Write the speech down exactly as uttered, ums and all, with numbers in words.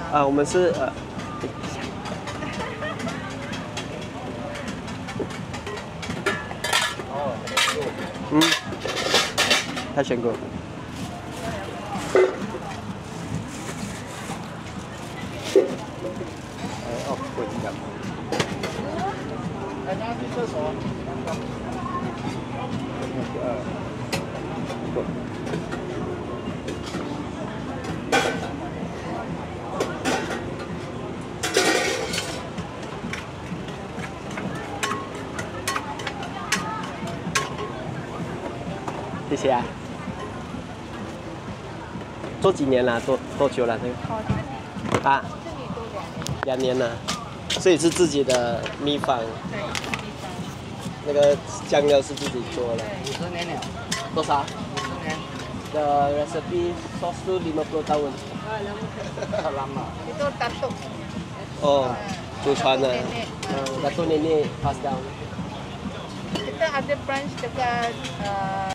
啊，我们是呃， 哦， 嗯，他选过。哎哦，我已经讲过。 大家去厕所。 谢谢啊。做几年了？多多久了？这个？ 哦，这里啊， 这里都两年。 两年了。所以是自己的秘方， 对，地方。 那个酱料是自己做的。 五十年了， 多少五十年。 ？The recipe sauce tu lima puluh tahun. lama. Itu tatuk. Oh, 祖传的。 Nenek. 嗯，Datuk nenek pass down. Kita ada branch dekat uh,